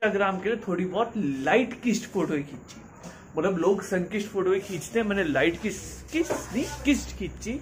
Instagram के लिए थोड़ी बहुत लाइट किस्ट फोटो खींची। मतलब लोग सनकिस्ट फोटो खींचते हैं, मैंने लाइट किस्ट खींची।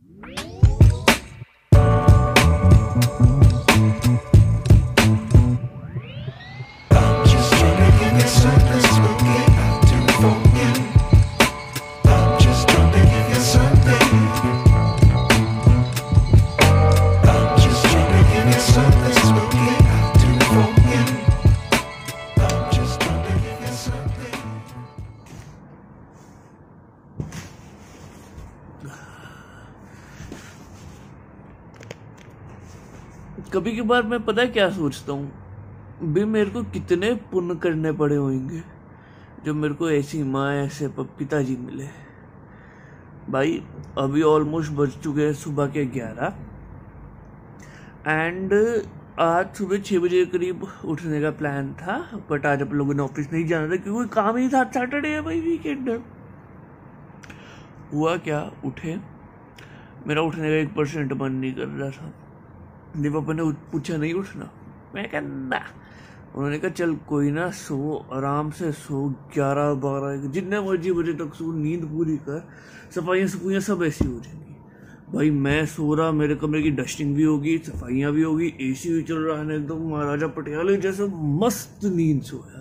कभी कभार मैं पता है क्या सोचता हूँ, भी मेरे को कितने पुण्य करने पड़े होंगे जो मेरे को ऐसी माँ ऐसे पिताजी मिले। भाई अभी ऑलमोस्ट बज चुके हैं सुबह के 11 एंड आज सुबह 6 बजे के करीब उठने का प्लान था, बट आज आप लोगों ने ऑफिस नहीं जाना था क्योंकि काम ही था, सैटरडे है भाई, वीकेंड है। हुआ क्या, उठे, मेरा उठने का 1% मन नहीं कर रहा था। मेरे पापा ने पूछा नहीं उठना, मैं कहा ना। उन्होंने कहा चल कोई ना, सो आराम से सो, 11-12 जितने मर्जी बजे तक सो, नींद पूरी कर, सफाइयाँ सब ऐसी हो जाएंगी। भाई मैं सो रहा, मेरे कमरे की डस्टिंग भी होगी, सफाइयाँ भी होगी, एसी भी चल रहा है, एकदम महाराजा पटियाला जैसे मस्त नींद सोया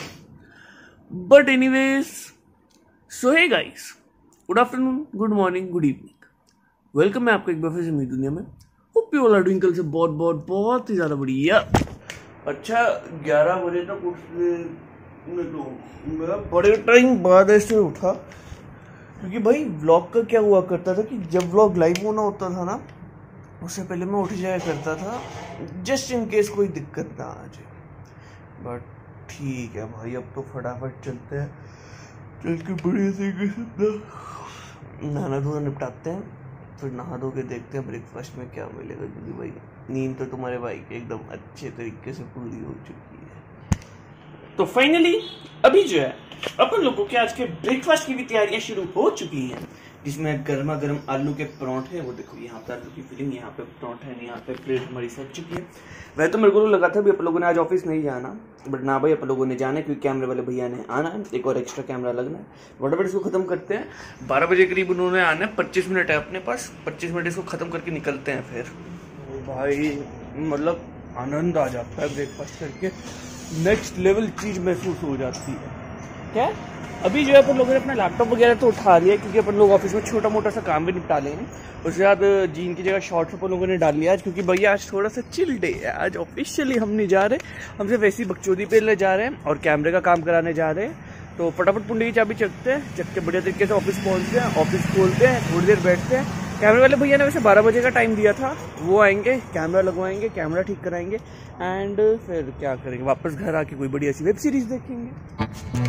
मैं। But anyways, so hey guys, good afternoon, good morning, good evening, welcome है आपका एक बार फिर से मेरी दुनिया में। Hope you all are doing कल से बहुत ही ज़्यादा बढ़िया। अच्छा 11 बजे तक उठने तो मेरा बड़े टाइम बाद ऐसे उठा, क्योंकि भाई व्लॉग का क्या हुआ करता था कि जब व्लॉग लाइव होना होता था ना, उससे पहले मैं उठ जाया करता था जस्ट इन केस कोई दिक्कत ना आ जाए। बट ठीक है भाई, अब तो फटाफट चलते हैं, चल के बढ़िया तरीके से नहाना धोना निपटाते हैं, फिर नहा धो के देखते हैं ब्रेकफास्ट में क्या मिलेगा, क्योंकि भाई नींद तो तुम्हारे भाई की एकदम अच्छे तरीके से पूरी हो चुकी है। तो फाइनली अभी जो है अपन लोगों के आज के ब्रेकफास्ट की भी तैयारियां शुरू हो चुकी हैं, जिसमें गर्मा गर्म आलू के परांठे, वो देखो यहाँ पे आलू की फिलिंग, यहाँ पे परांठे है, यहाँ पे प्लेट हमारी सज चुकी है। वह तो मेरे को लगा था भी अपन लोगों ने आज ऑफिस नहीं जाना, बट ना भाई अपन लोगों ने जाना है, क्योंकि कैमरे वाले भैया ने आना है, एक और एक्स्ट्रा कैमरा लगना है। फटाफट इसको खत्म करते हैं, 12 बजे करीब उन्होंने आना है, 25 मिनट है अपने पास, 25 मिनट इसको खत्म करके निकलते हैं। फिर भाई मतलब आनंद आ जाता है ब्रेकफास्ट करके, नेक्स्ट लेवल चीज महसूस हो जाती है। क्या अभी जो है अपन लोगों ने अपना लैपटॉप वगैरह तो उठा लिया, क्योंकि अपन लोग ऑफिस में छोटा मोटा सा काम भी निपटा लेंगे। उसके बाद जीन की जगह शॉर्ट्स अपन लोगों ने डाल लिया आज, क्योंकि भैया आज थोड़ा सा चिल डे है, आज ऑफिशियली हम नहीं जा रहे, हम सिर्फ ऐसी बकचोदी पे ले जा रहे हैं और कैमरे का काम कराने जा रहे हैं। तो फटाफट पुंडी की चाबी चकते हैं, चक के बढ़िया तरीके से ऑफिस पहुँचते हैं, ऑफिस खोलते हैं, थोड़ी देर बैठते हैं। कैमरे वाले भैया ने वैसे 12 बजे का टाइम दिया था, वो आएंगे, कैमरा लगवाएंगे, कैमरा ठीक कराएंगे एंड फिर क्या करेंगे, वापस घर आके कोई बढ़िया सी वेब सीरीज देखेंगे।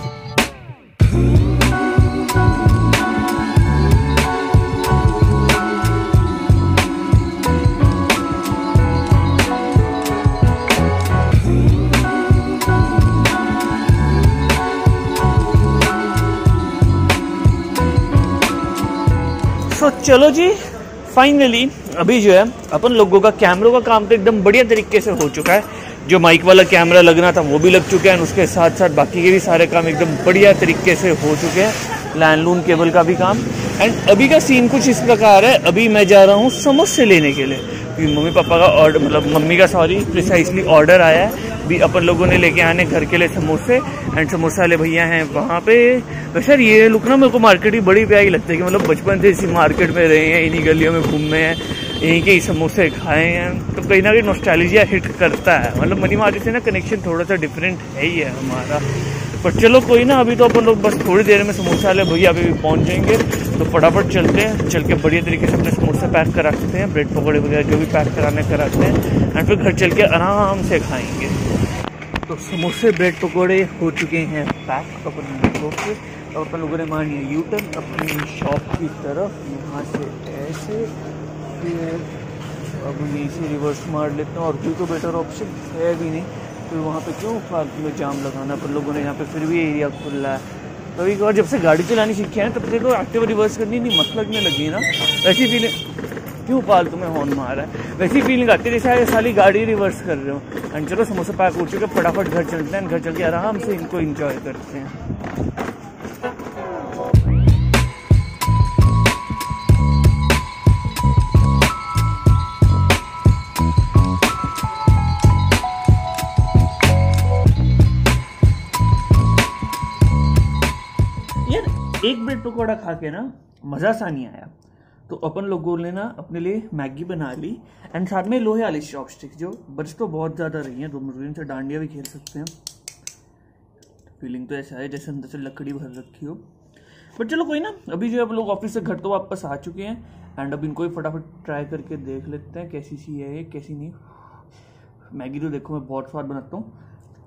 तो चलो जी, फाइनली अभी जो है अपन लोगों का कैमरों का काम तो एकदम बढ़िया तरीके से हो चुका है। जो माइक वाला कैमरा लगना था वो भी लग चुका है, उसके साथ साथ बाकी के भी सारे काम एकदम बढ़िया तरीके से हो चुके हैं, लैंडलून केबल का भी काम। एंड अभी का सीन कुछ इस प्रकार है, अभी मैं जा रहा हूँ समोसे लेने के लिए, क्योंकि मम्मी पापा का ऑर्डर, मतलब मम्मी का प्रिसाइसली ऑर्डर आया है, भी अपन लोगों ने लेके आने घर के लिए समोसे। एंड समोसा वाले भैया हैं वहाँ पे। वैसे ये लुक ना मेरे को मार्केट ही बड़ी प्यारी लगती है, कि मतलब बचपन से इसी मार्केट में रहे हैं, इन्हीं गलियों में घूमे हैं, यहीं के ही समोसे खाए हैं, तो कहीं ना कहीं नॉस्टैल्जिया हिट करता है। मतलब मनी मार्केट से ना कनेक्शन थोड़ा सा डिफरेंट है ही है हमारा। पर चलो कोई ना, अभी तो अपन लोग बस थोड़ी देर में समोसा वाले भैया अभी भी पहुँच जाएंगे, तो फटाफट चलते हैं, चल के बढ़िया तरीके से अपने समोसे पैक कराते हैं, ब्रेड पकौड़े वगैरह जो भी पैक कराने कराते हैं, एंड फिर घर चल के आराम से खाएंगे। तो समोसे ब्रेड पकौड़े हो चुके हैं पैक अपन लोगों के, और अपन लोगों ने मार लिया यूटर्न अपनी शॉप की तरफ, यहाँ से ऐसे अब नीचे रिवर्स मार लेते हैं, और कोई तो बेटर ऑप्शन है भी नहीं, तो वहाँ पे क्यों फालतू में जाम लगाना। अपन लोगों ने यहाँ पे फिर भी एरिया खुला है, तो एक बार जब से गाड़ी चलानी सीखे हैं तब से तो एक्टिव रिवर्स करनी नहीं मत लगने लगी ना, ऐसी फीलिंग क्यों फालतू में हॉर्न मार रहा है। वैसी फीलिंग आती है जैसे साली गाड़ी रिवर्स कर रहे हो। एंड चलो समोसा पैक हो चुके, फटाफट घर चलते हैं, घर चल के आराम से इनको इंजॉय करते हैं। एक ब्रेड पकौड़ा खा के ना मज़ा सा नहीं आया, तो अपन लोगों ने ना अपने लिए मैगी बना ली एंड साथ में लोहे वाली चॉपस्टिक, जो बच तो बहुत ज़्यादा रही हैं, 2 मिनट से डांडिया भी खेल सकते हैं। फीलिंग तो ऐसा है जैसे अंदर से लकड़ी भर रखी हो, बट चलो कोई ना। अभी जो अब लोग ऑफिस से घर तो वापस आ चुके हैं एंड अब इनको भी फटाफट ट्राई करके देख लेते हैं कैसी सी है कैसी नहीं। मैगी तो देखो मैं बहुत स्वाद बनाता हूँ।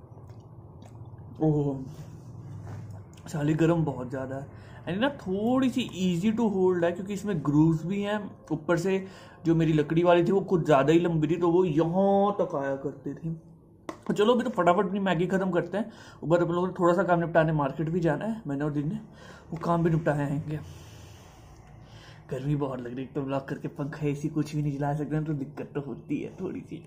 ओह साली गरम बहुत ज़्यादा है एंड ना थोड़ी सी इजी टू होल्ड है क्योंकि इसमें ग्रूव्स भी हैं। ऊपर से जो मेरी लकड़ी वाली थी वो कुछ ज़्यादा ही लंबी थी, तो वो यहाँ तक आया करती थी। तो चलो अभी तो फटाफट अपनी मैगी खत्म करते हैं। ऊपर अपन लोगों ने थोड़ा सा काम निपटाने मार्केट भी जाना है, मैंने और दिन ने वो काम भी निपटाए आएंगे। गर्मी बहुत लग रही है, तो ब्लॉक करके पंखा एसी कुछ भी नहीं चला सकते हैं, तो दिक्कत तो होती है थोड़ी सी।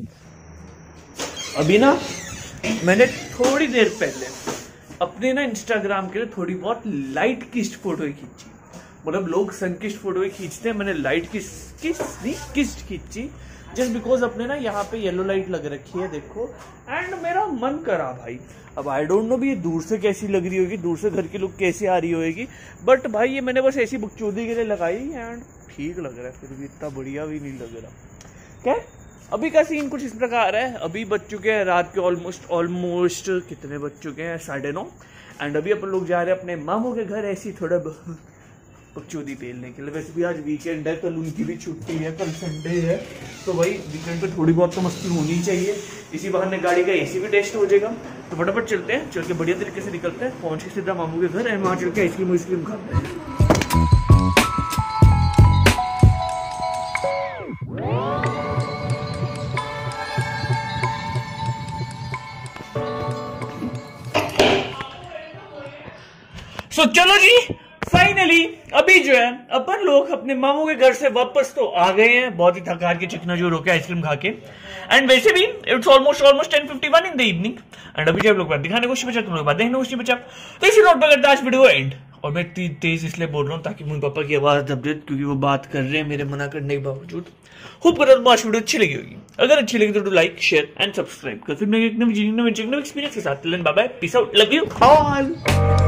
अभी ना मैंने थोड़ी देर पहले अपने ना इंस्टाग्राम के लिए थोड़ी बहुत लाइट किस्ट फोटो खींची। मतलब लोग सनकिस्ट फोटो खींचते हैं, मैंने लाइट किस्ट खींची जस्ट बिकॉज अपने ना यहाँ पे येलो लाइट लग रखी है देखो, एंड मेरा मन करा भाई। अब आई डोंट नो भी ये दूर से कैसी लग रही होगी, दूर से घर की लुक कैसी आ रही होगी, बट भाई ये मैंने बस ऐसी बकचोदी के लिए लगाई एंड ठीक लग रहा है, फिर भी इतना बढ़िया भी नहीं लग रहा। क्या अभी का सीन कुछ इस प्रकार है। अभी बज चुके हैं रात के ऑलमोस्ट कितने बज चुके हैं 9:30 एंड अभी अपन लोग जा रहे हैं अपने मामू के घर ऐसी थोड़ा बकचोदी पेलने के लिए। वैसे भी आज वीकेंड है, कल उनकी भी छुट्टी है, कल संडे है, तो भाई वीकेंड पे थोड़ी बहुत तो मस्ती होनी चाहिए। इसी बहाने गाड़ी का एसी भी टेस्ट हो जाएगा। तो फटाफट चलते हैं, चल के बढ़िया तरीके से निकलते हैं, पहुंच के सीधा मामू के घर एंड वहाँ चल के आइसक्रीम खाते हैं। तो चलो जी फाइनली अभी जो है अपन लोग अपने मामू के घर से वापस तो आ गए हैं, बहुत ही थकार के चिकनाचूर होकर आइसक्रीम खा के। एंड वैसे भी it's almost 10:51 in the evening and अभी जब लोग बात दिखाने कुछ बचा, तुम लोग बात देखने कुछ नहीं बचा, तो इसी नोट पर करता आज वीडियो एंड। और मैं तेज इसलिए बोल रहा हूँ ताकि मम्मी पापा की आवाज दब जाए, क्योंकि वो बात कर रहे हैं मेरे मना करने के बावजूद। होप करता हूं आज वीडियो अच्छी लगी होगी। अगर अच्छी लगी तो लाइक शेयर एंड सब्सक्राइब कर। फिर मैं एक नई एक्सपीरियंस के साथ bye bye, peace out, love you all.